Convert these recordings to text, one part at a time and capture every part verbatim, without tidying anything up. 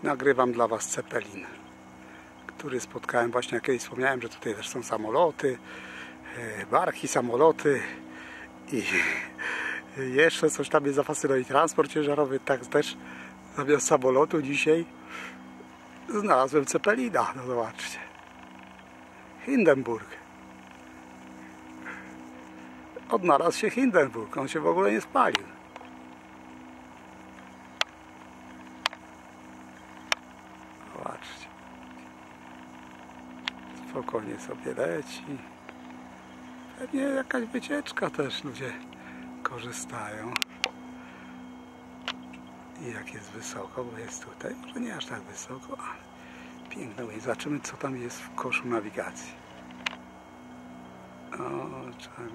Nagrywam dla Was Zeppelin, który spotkałem właśnie, jak kiedyś wspomniałem, że tutaj też są samoloty, barki, samoloty i jeszcze coś tam mnie zafascynuje, transport ciężarowy. Tak też zamiast samolotu dzisiaj znalazłem Zeppelina. No zobaczcie, Hindenburg. Odnalazł się Hindenburg, on się w ogóle nie spalił. Zobaczcie, spokojnie sobie leci. Pewnie jakaś wycieczka też ludzie korzystają. I jak jest wysoko, bo jest tutaj, może nie aż tak wysoko, ale piękno. I zobaczymy, co tam jest w koszu nawigacji. O, trzeba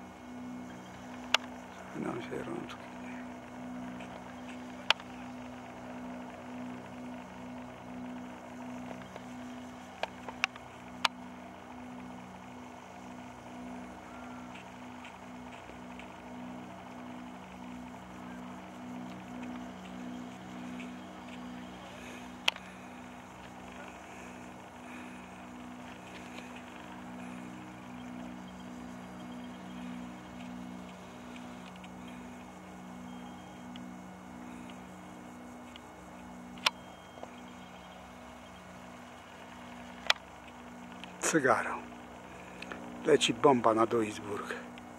nam się rączki. Cygaro. Leci bomba na Duisburg.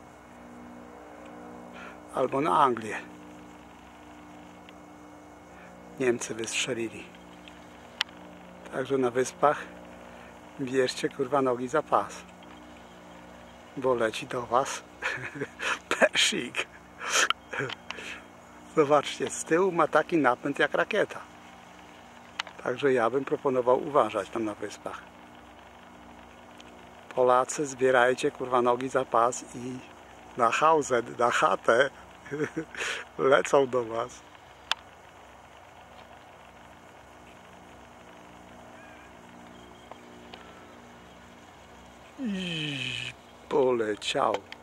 Albo na Anglię. Niemcy wystrzelili. Także na wyspach bierzcie kurwa nogi za pas. Bo leci do Was Pershing. Zobaczcie, z tyłu ma taki napęd jak rakieta. Także ja bym proponował uważać tam na wyspach. Polacy, zbierajcie kurwa nogi za pas i na Hausen, na chatę lecą do Was. I poleciał.